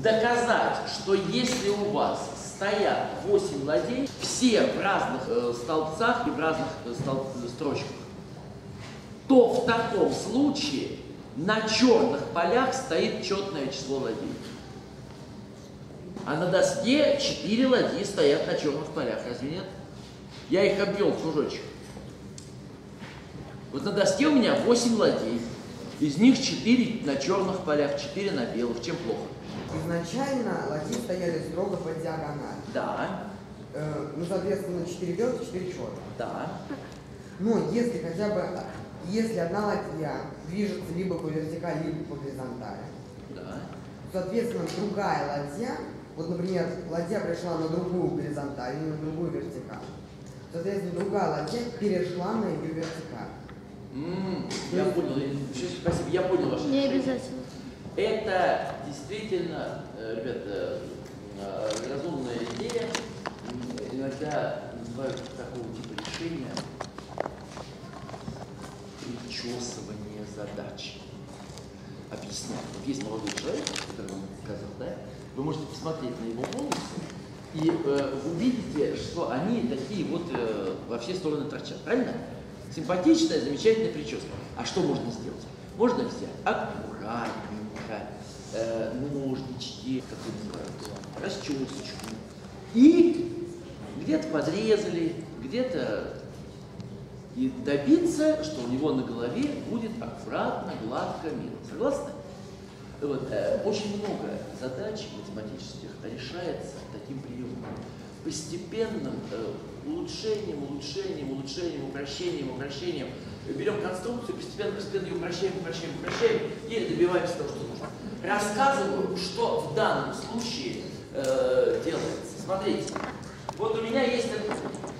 доказать, что если у вас стоят 8 ладей, все в разных столбцах и в разных строчках, то в таком случае на черных полях стоит четное число ладей. А на доске 4 ладьи стоят на черных полях, разве нет? Я их обвел в кружочек. Вот на доске у меня 8 ладей. Из них 4 на черных полях, 4 на белых. Чем плохо? Изначально ладьи стояли строго по диагонали. Да. Ну, соответственно, 4 белых, 4 черных. Да. Но если хотя бы, если одна ладья движется либо по вертикали, либо по горизонтали, Да. соответственно, другая ладья, вот, например, ладья пришла на другую горизонталь или на другую вертикаль, соответственно, другая ладья перешла на ее вертикаль. Я понял. Спасибо, я понял ваше Не решение. обязательно. Это действительно, ребята, разумная идея. Иногда называют такого типа решения причесывание задачи. Объясняю. Вот есть молодой человек, который вам сказал, да? Вы можете посмотреть на его волосы и увидите, что они такие вот во все стороны торчат. Правильно? Симпатичная, замечательная прическа. А что можно сделать? Можно взять аккуратненько, ножнички, как это называется, расчесочку. И где-то подрезали, где-то и добиться, что у него на голове будет аккуратно, гладко, мило. Согласны? Вот, очень много задач математических решается таким приемом. Постепенным улучшением, упрощением. Берем конструкцию, постепенно ее упрощаем и добиваемся того, что нужно. Рассказываю, что в данном случае делается. Смотрите, вот у меня есть этот...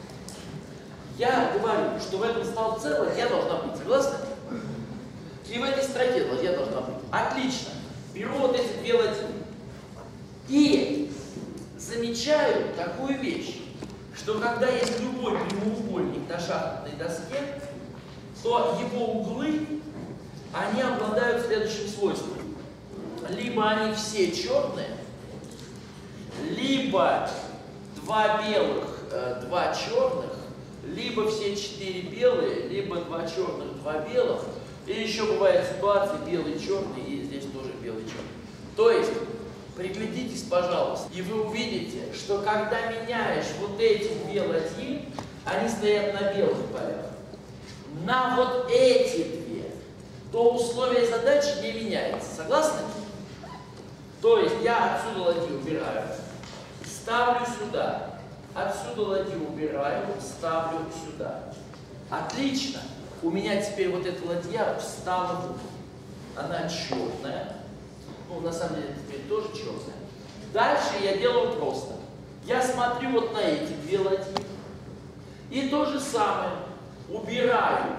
Я говорю, что в этом столбце ладья должна быть. Согласны? И в этой строке ладья должна быть. Отлично. Беру вот эти 2 ладьи. И замечаю такую вещь, что когда есть любой прямоугольник на шахматной доске, то его углы, они обладают следующим свойством. Либо они все черные, либо 2 белых, 2 черных, либо все 4 белые, либо 2 черных, 2 белых. И еще бывает ситуация белый, черный, и здесь тоже белый, черный. То есть, приглядитесь, пожалуйста, и вы увидите, что когда меняешь вот эти 2 ладьи, они стоят на белых полях. На вот эти 2, то условие задачи не меняется. Согласны? То есть я отсюда ладью убираю, ставлю сюда. Отсюда ладью убираю, ставлю сюда. Отлично. У меня теперь вот эта ладья встала в угол. Она черная. Ну, на самом деле, теперь тоже черная. Дальше я делаю просто. Я смотрю вот на эти 2 ладьи. И то же самое. Убираю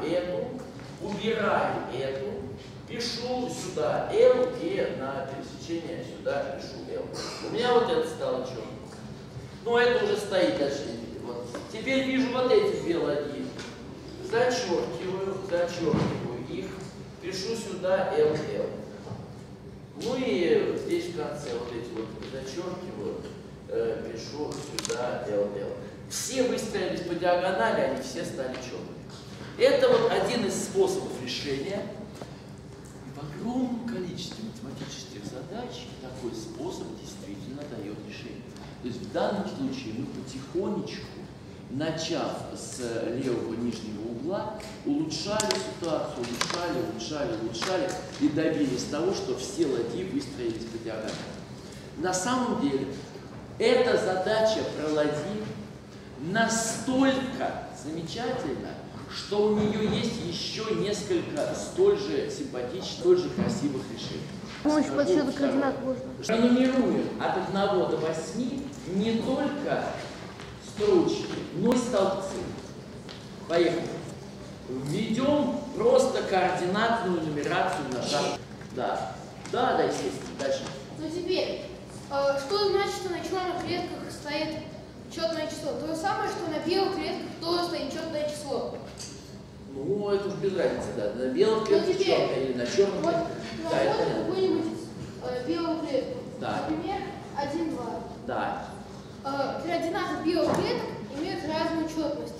эту, пишу сюда L и на пересечение сюда пишу L. У меня вот это стало черным. Ну, это уже стоит дальше. Вот. Теперь вижу вот эти 2 ладьи. Зачеркиваю их, пишу сюда LL. Ну и здесь в конце вот эти вот зачеркиваю, пишу сюда LL. Все выстроились по диагонали, они все стали черными. Это вот один из способов решения. И в огромном количестве математических задач такой способ действительно дает решение. То есть в данном случае мы потихонечку, начав с левого нижнего угла, улучшали ситуацию, улучшали и добились того, что все ладьи выстроились по диагонали. На самом деле, эта задача про ладьи настолько замечательна, что у нее есть еще несколько столь же симпатичных, столь же красивых решений. С помощью подсчета координат можно. Нумеруем от 1 до 8 не только строчки, но и столбцы. Поехали. Введем просто координатную нумерацию на шаг. Да, естественно. Дальше. Ну теперь, что значит, что на черных клетках стоит четное число? То же самое, что на белых клетках тоже стоит четное число. Ну, это уж без разницы, да. На белых клетках черное или на черных Вот, клетках. Да, это какую-нибудь белую клетку. Да. Например, 1, 2. Да. Координаты белых клеток имеют разную четность.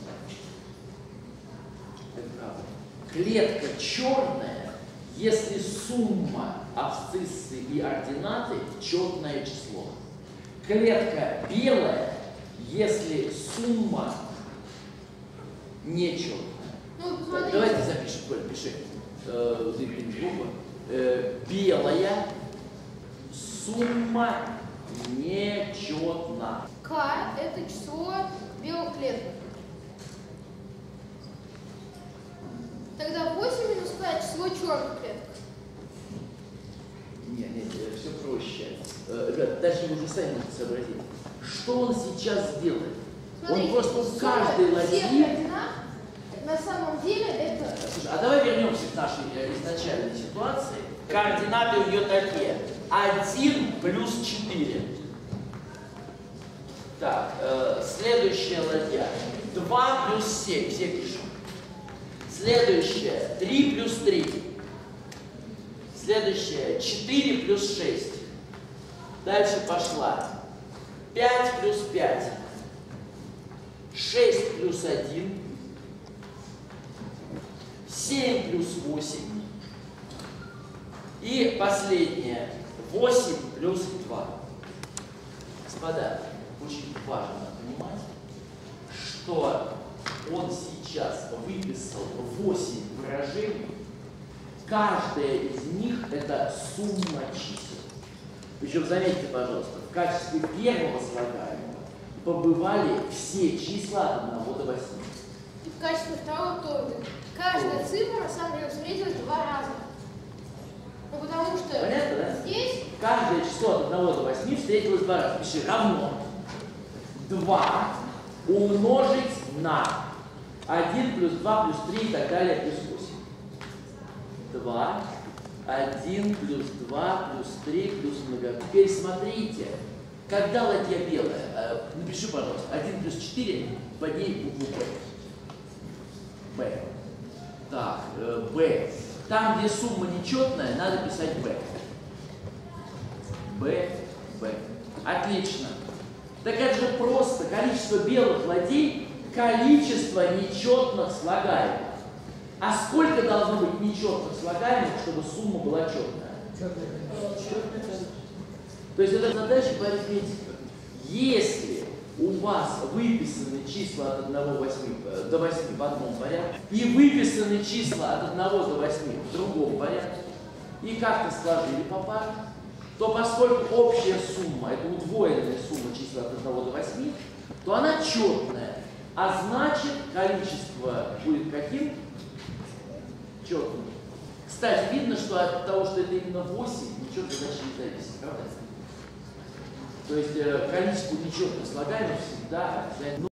Это правда. Клетка черная, если сумма абсциссы и ординаты четное число. Клетка белая, если сумма нечетная. Ну, посмотрите. Давайте запишем, Коль, пиши. Белая сумма нечетна. К – это число белых клеток. Тогда 8 минус К – число черных клеток. Нет, все проще. Ребят, дальше вы уже сами можете сообразить. Что он сейчас сделает? Смотрите, Он просто в сумма каждой всех ладье... координат на самом деле это... Слушай, а давай вернемся к нашей изначальной ситуации. Координаты у нее такие. 1 плюс 4. Так, следующая ладья. 2 плюс 7. Все пишем. Следующая. 3 плюс 3. Следующая. 4 плюс 6. Дальше пошла. 5 плюс 5. 6 плюс 1. 7 плюс 8. И последнее. 8 плюс 2. Господа, очень важно понимать, что он сейчас выписал 8 выражений. Каждая из них это сумма чисел. Причем заметьте, пожалуйста, в качестве первого слагаемого побывали все числа от 1 до 8. И в качестве второго тоже. Каждая цифра на самом деле встретилась 2 раза. Ну потому что Понятно, да? здесь Каждое число от 1 до 8 встретилось 2 раза. Пиши равно 2 умножить на 1 плюс 2 плюс 3 и так далее плюс 8. 2, 1 плюс 2 плюс 3 плюс много. Теперь смотрите, когда ладья белая, напиши, пожалуйста, 1 плюс 4, под ней букву Б. Б. Так, Б. Там, где сумма нечетная, надо писать Б. Б, Б. Отлично. Так это же просто количество белых ладей, количество нечетных слагаемых. А сколько должно быть нечетных слагаемых, чтобы сумма была четная? Четное количество. То есть это задача по арифметике. Если у вас выписаны числа от 1 до 8 в одном порядке, и выписаны числа от 1 до 8 в другом порядке, и как-то сложили по паре, то поскольку общая сумма, это удвоенная сумма числа от 1 до 8, то она четная. А значит, количество будет каким? Четным. Кстати, видно, что от того, что это именно 8, ничего значит не зависит, правда? То есть количество нечетных слагаемых всегда обязательно.